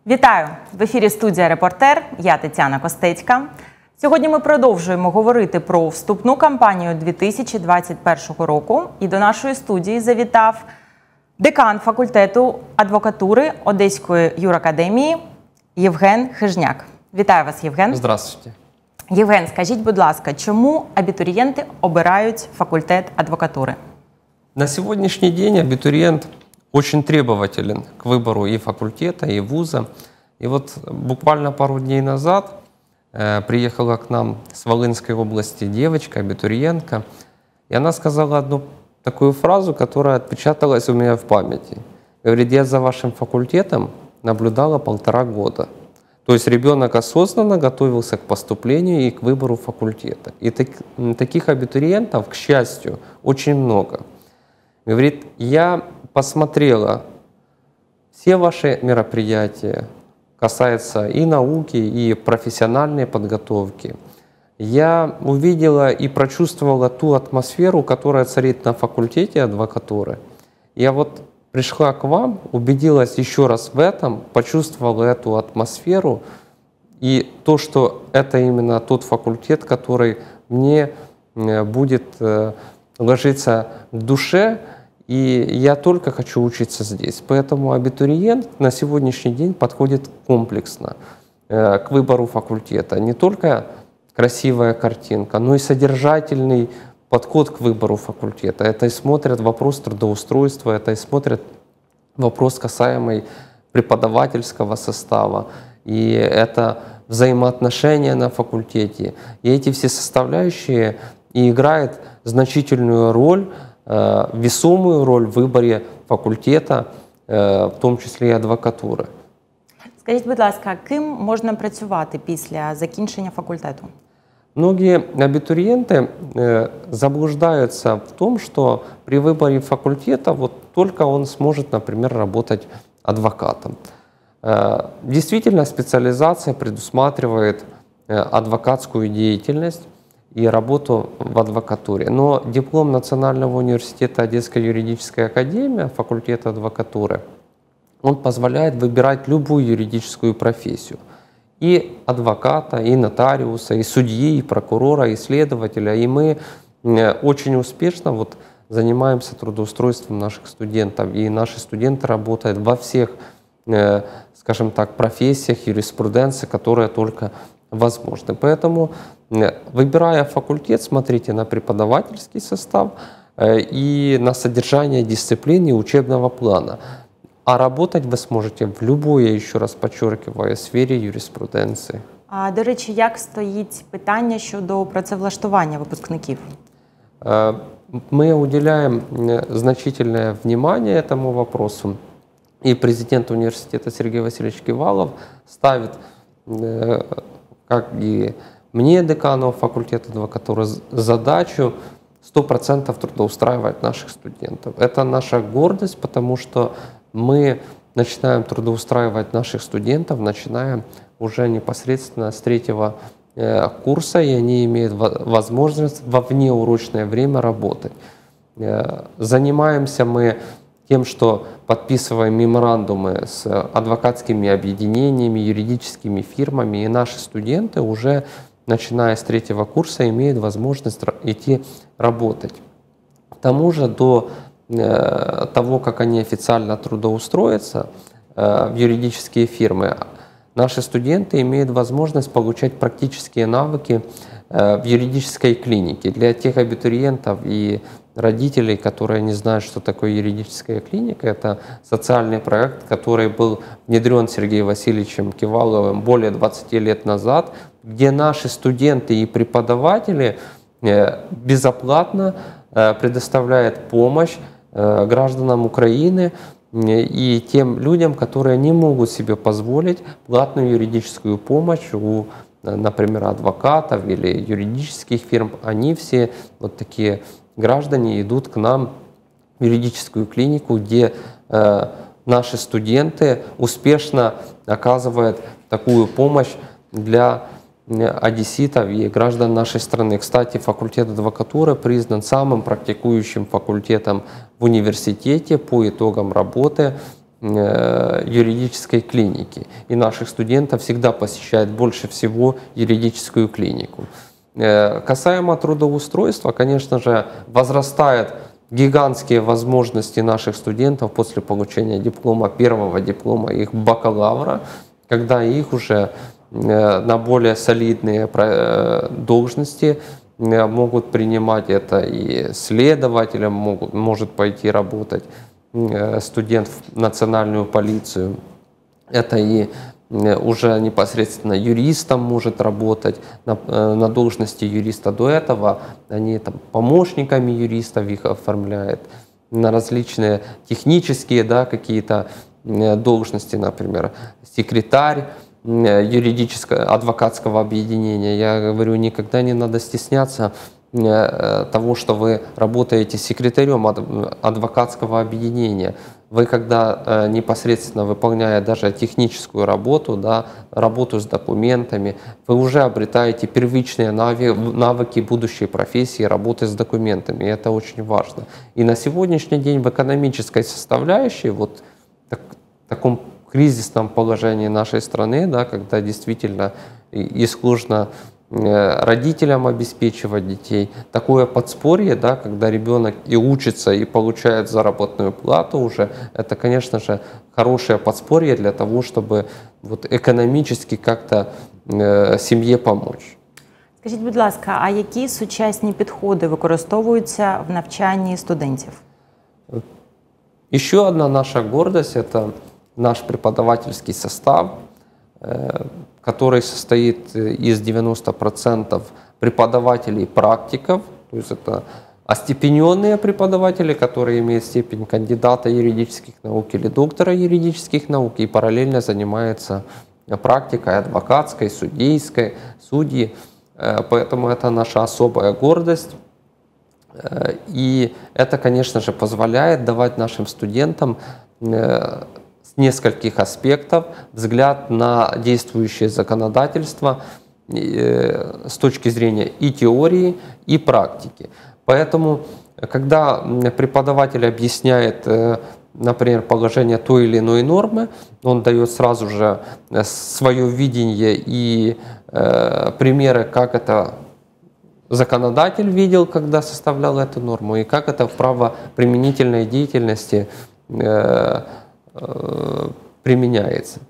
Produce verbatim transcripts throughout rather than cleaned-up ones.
Вітаю! В ефірі студія «Репортер». Я Тетяна Костецька. Сьогодні ми продовжуємо говорити про вступну кампанію дві тисячі двадцять першого року. І до нашої студії завітав декан факультету адвокатури Одеської юракадемії Євген Хижняк. Вітаю вас, Євген. Здравствуйте. Євген, скажіть, будь ласка, чому абітурієнти обирають факультет адвокатури? На сегодняшний день абитуриент очень требователен к выбору и факультета, и вуза. И вот буквально пару дней назад э, приехала к нам с Волынской области девочка, абитуриентка, и она сказала одну такую фразу, которая отпечаталась у меня в памяти. Говорит, я за вашим факультетом наблюдала полтора года. То есть ребенок осознанно готовился к поступлению и к выбору факультета. И так, таких абитуриентов, к счастью, очень много. Говорит, я посмотрела все ваши мероприятия, касается и науки, и профессиональной подготовки. Я увидела и прочувствовала ту атмосферу, которая царит на факультете адвокатуры. Я вот пришла к вам, убедилась еще раз в этом, почувствовала эту атмосферу и то, что это именно тот факультет, который мне будет ложиться к душе, и я только хочу учиться здесь. Поэтому абитуриент на сегодняшний день подходит комплексно к выбору факультета. Не только красивая картинка, но и содержательный подход к выбору факультета. Это и смотрят вопрос трудоустройства, это и смотрят вопрос, касаемый преподавательского состава, и это взаимоотношения на факультете. И эти все составляющие и играют значительную роль, весомую роль в виборі факультета, в тому числі і адвокатури. Скажіть, будь ласка, ким можна працювати після закінчення факультету? Многие абитуриенты заблуждаются в том, что при выборе факультета вот только он сможет, например, работать адвокатом. Действительно, специализация предусматривает адвокатскую деятельность и работу в адвокатуре. Но диплом Национального университета Одесская юридическая академия, факультета адвокатуры, он позволяет выбирать любую юридическую профессию. И адвоката, и нотариуса, и судьи, и прокурора, и следователя. И мы очень успешно вот занимаемся трудоустройством наших студентов. И наши студенты работают во всех, скажем так, профессиях, юриспруденции, которые только возможны. Поэтому, выбирая факультет, смотрите на преподавательский состав и на содержание дисциплины и учебного плана. А работать вы сможете в любой, я еще раз подчеркиваю, сфері юриспруденції. А, до речі, як стоїть питання щодо працевлаштування випускників? Мы уделяем значительное внимание этому вопросу. И президент университета Сергей Васильевич Кивалов ставит, как и мне, декану факультета адвокатуры, задачу сто процентов трудоустраивать наших студентов. Это наша гордость, потому что мы начинаем трудоустраивать наших студентов, начинаем уже непосредственно с третьего э, курса, и они имеют возможность во внеурочное время работать. Э, занимаемся мы тем, что подписываем меморандумы с адвокатскими объединениями, юридическими фирмами, и наши студенты уже, начиная с третьего курса, имеют возможность идти работать. К тому же до того, как они официально трудоустроятся в юридические фирмы, наши студенты имеют возможность получать практические навыки в юридической клинике. Для тех абитуриентов и родителей, которые не знают, что такое юридическая клиника, это социальный проект, который был внедрен Сергеем Васильевичем Киваловым более двадцати лет назад, где наши студенты и преподаватели безоплатно предоставляют помощь гражданам Украины и тем людям, которые не могут себе позволить платную юридическую помощь у, например, адвокатов или юридических фирм. Они все, вот такие граждане, идут к нам в юридическую клинику, где э, наши студенты успешно оказывают такую помощь для одесситов и граждан нашей страны. Кстати, факультет адвокатуры признан самым практикующим факультетом в университете по итогам работы юридической клиники. И наших студентов всегда посещает больше всего юридическую клинику. Касаемо трудоустройства, конечно же, возрастает гигантские возможности наших студентов после получения диплома, первого диплома их бакалавра, когда их уже на более солидные должности могут принимать. Это и следователем могут, может пойти работать студент в национальную полицию. Это и уже непосредственно юристом может работать на, на должности юриста. До этого они там помощниками юристов их оформляют на различные технические, да, какие-то должности, например, секретарь юридического адвокатского объединения. Я говорю, никогда не надо стесняться того, что вы работаете секретарем адвокатского объединения. Вы, когда непосредственно выполняя даже техническую работу, да, работу с документами, вы уже обретаете первичные навыки будущей профессии работы с документами. И это очень важно. И на сегодняшний день в экономической составляющей, вот так, в таком кризисном положении нашей страны, да, когда действительно и, и сложно родителям обеспечивать детей. Такое подспорье, да, когда ребенок и учится, и получает заработную плату уже, это, конечно же, хорошее подспорье для того, чтобы вот экономически как-то э, сім'ї помочь. Скажіть, будь ласка, а які сучасні підходи використовуються в навчанні студентів? Еще одна наша гордость – это наш преподавательский состав, который состоит из девяноста процентов преподавателей-практиков, то есть это остепененные преподаватели, которые имеют степень кандидата юридических наук или доктора юридических наук и параллельно занимаются практикой адвокатской, судейской, судьи. Поэтому это наша особая гордость. И это, конечно же, позволяет давать нашим студентам с нескольких аспектов взгляд на действующее законодательство с точки зрения и теории, и практики. Поэтому, когда преподаватель объясняет, например, положение той или иной нормы, он дает сразу же свое видение и примеры, как это законодатель видел, когда составлял эту норму, и как это в правоприменительной деятельности применяется.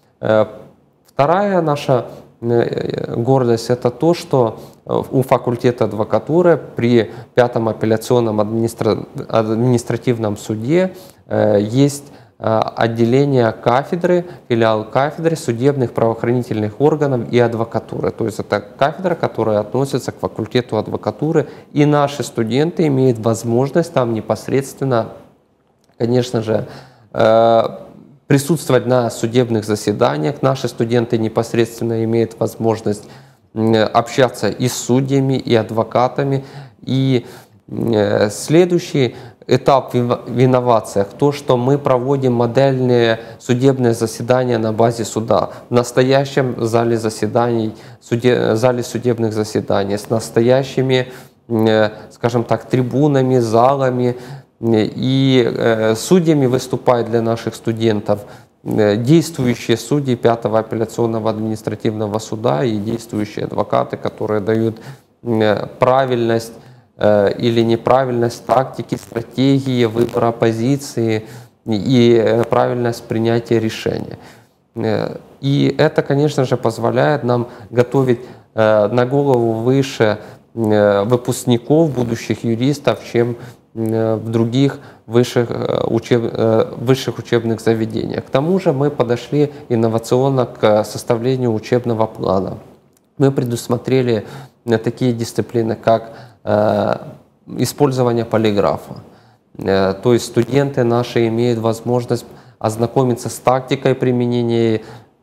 Вторая наша гордость – это то, что у факультета адвокатуры при Пятом апелляционном администра... административном суде есть отделение кафедры, филиал кафедры судебных правоохранительных органов и адвокатуры. То есть это кафедра, которая относится к факультету адвокатуры, и наши студенты имеют возможность там непосредственно, конечно же, присутствовать на судебных заседаниях. Наши студенты непосредственно имеют возможность общаться и с судьями, и адвокатами. И следующий этап в инновациях – то, что мы проводим модельные судебные заседания на базе суда, в настоящем зале заседаний, суде, зале судебных заседаний, с настоящими, скажем так, трибунами, залами, и э, судьями выступают для наших студентов э, действующие судьи Пятого апелляционного административного суда и действующие адвокаты, которые дают э, правильность э, или неправильность тактики, стратегии, выбора позиции и э, правильность принятия решения. Э, и это, конечно же, позволяет нам готовить э, на голову выше э, выпускников, будущих юристов, чем в других высших, учеб... высших учебных заведениях. К тому же мы подошли инновационно к составлению учебного плана. Мы предусмотрели такие дисциплины, как использование полиграфа. То есть студенты наши имеют возможность ознакомиться с тактикой применения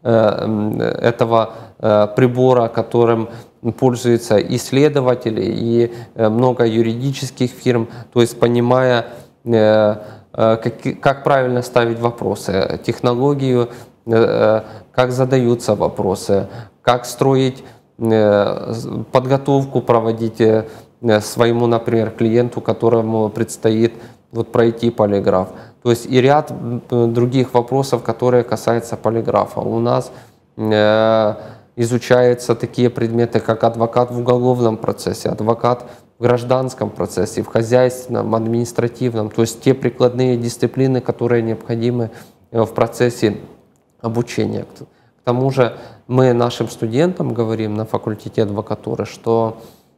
этого прибора, которым пользуются исследователи и много юридических фирм, то есть понимая, как, как правильно ставить вопросы, технологию, как задаются вопросы, как строить подготовку, проводить своему, например, клиенту, которому предстоит вот пройти полиграф. То есть и ряд других вопросов, которые касаются полиграфа. У нас э, изучаются такие предметы, как адвокат в уголовном процессе, адвокат в гражданском процессе, в хозяйственном, административном. То есть те прикладные дисциплины, которые необходимы в процессе обучения. К тому же мы нашим студентам говорим на факультете адвокатуры, что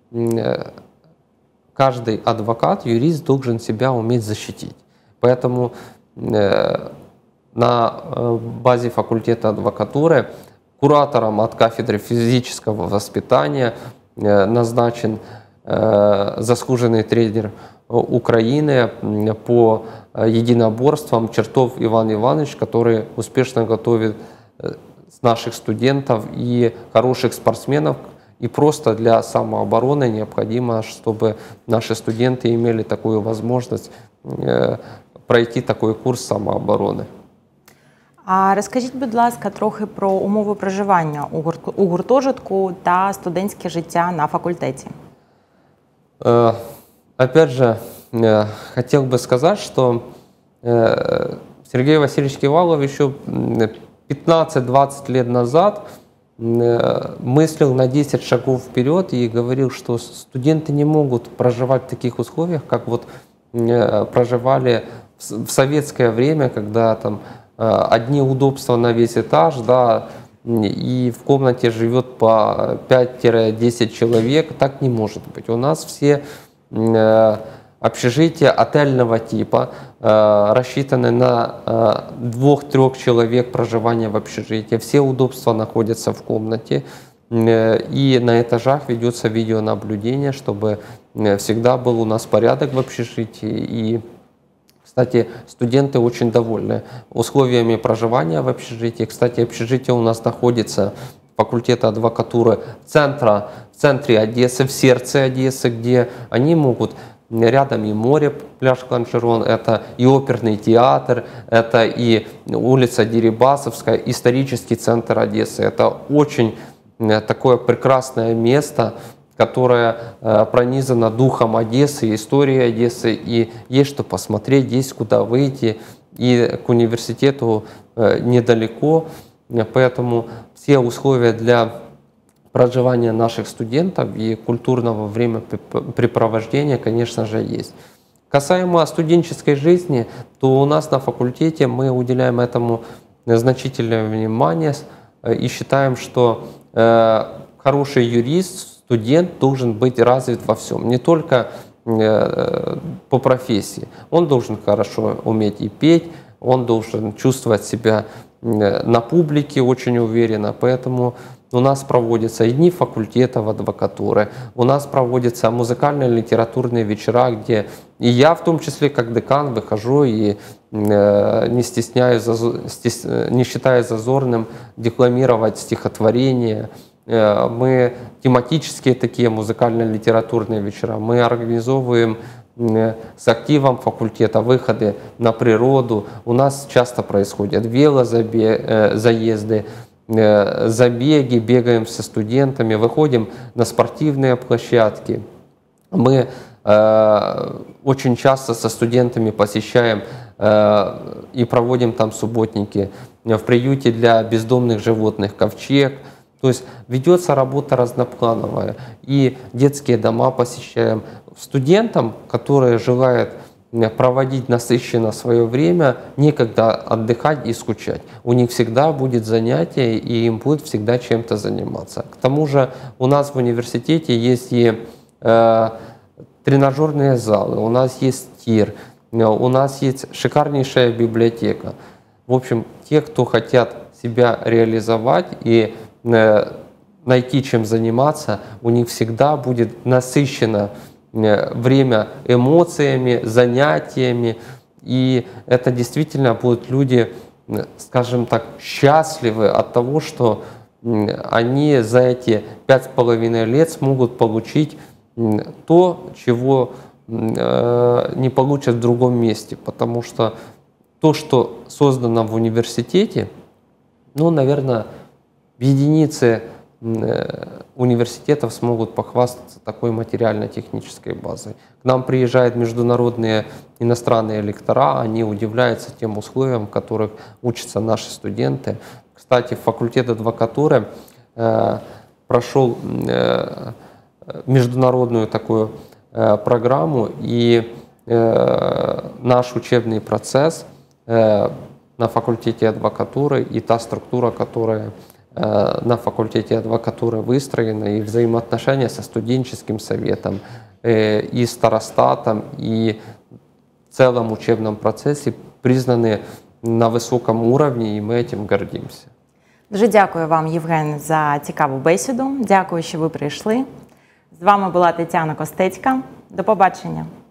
каждый адвокат, юрист должен себя уметь защитить. Поэтому э, на базе факультета адвокатуры куратором от кафедры физического воспитания э, назначен э, заслуженный тренер Украины по единоборствам Чертов Иван Иванович, который успешно готовит наших студентов и хороших спортсменов. И просто для самообороны необходимо, чтобы наши студенты имели такую возможность э, пройти такой курс самооборони. А розкажіть, будь ласка, трохи про умови проживання у гуртожитку та студентське життя на факультеті. Э, опять же, э, хотел бы сказать, что э, Сергей Васильевич Кивалов еще пятнадцать-двадцать лет назад мыслил на десять шагов вперед и говорил, что студенты не могут проживать в таких условиях, как вот проживали в советское время, когда там одни удобства на весь этаж, да, и в комнате живет по пять-десять человек. Так не может быть. У нас все общежития отельного типа, рассчитаны на двух-трех человек проживания в общежитии. Все удобства находятся в комнате. И на этажах ведется видеонаблюдение, чтобы всегда был у нас порядок в общежитии. И, кстати, студенты очень довольны условиями проживания в общежитии. Кстати, общежитие у нас находится, факультета адвокатуры, центра, в центре Одессы, в сердце Одессы, где они могут... Рядом и море, пляж Кланшерон, это и оперный театр, это и улица Дерибасовская, исторический центр Одессы. Это очень такое прекрасное место, которое пронизано духом Одессы, историей Одессы, и есть что посмотреть, есть куда выйти, и к университету недалеко, поэтому все условия для проживания наших студентов и культурного времяпрепровождения, конечно же, есть. Касаемо студенческой жизни, то у нас на факультете мы уделяем этому значительное внимание и считаем, что э, хороший юрист, студент должен быть развит во всем, не только э, по профессии. Он должен хорошо уметь и петь, он должен чувствовать себя на публике очень уверенно, поэтому у нас проводятся и дни факультетов адвокатуры, у нас проводятся музыкальные литературные вечера, где и я, в том числе, как декан, выхожу и э, не стесняюсь, стес, не считаю зазорным декламировать стихотворения. Э, мы тематические такие музыкальные литературные вечера, мы организовываем э, с активом факультета выходы на природу. У нас часто происходят велозаезды, забеги, бегаем со студентами, выходим на спортивные площадки. Мы э, очень часто со студентами посещаем э, и проводим там субботники в приюте для бездомных животных «Ковчег». То есть ведется работа разноплановая. И детские дома посещаем. Студентам, которые желают проводить насыщенно свое время, некогда отдыхать и скучать. У них всегда будет занятие, и им будет всегда чем-то заниматься. К тому же у нас в университете есть и э, тренажерные залы, у нас есть тир, у нас есть шикарнейшая библиотека. В общем, те, кто хотят себя реализовать и э, найти чем заниматься, у них всегда будет насыщенно время эмоциями, занятиями, и это действительно будут люди, скажем так, счастливы от того, что они за эти пять с половиной лет смогут получить то, чего не получат в другом месте, потому что то, что создано в университете, ну, наверное, в единице университетов смогут похвастаться такой материально-технической базой. К нам приезжают международные иностранные лектора, они удивляются тем условиям, в которых учатся наши студенты. Кстати, факультет адвокатуры э, прошел э, международную такую э, программу, и э, наш учебный процесс э, на факультете адвокатуры и та структура, которая э, на факультете адвокатуры выстроена, и взаимоотношения со студенческим советом, э, и старостатом, и в целом учебном процессе признаны на високому уровні, і ми цим гордимося. Дуже дякую вам, Євген, за цікаву бесіду. Дякую, що ви прийшли. З вами була Тетяна Костецька. До побачення.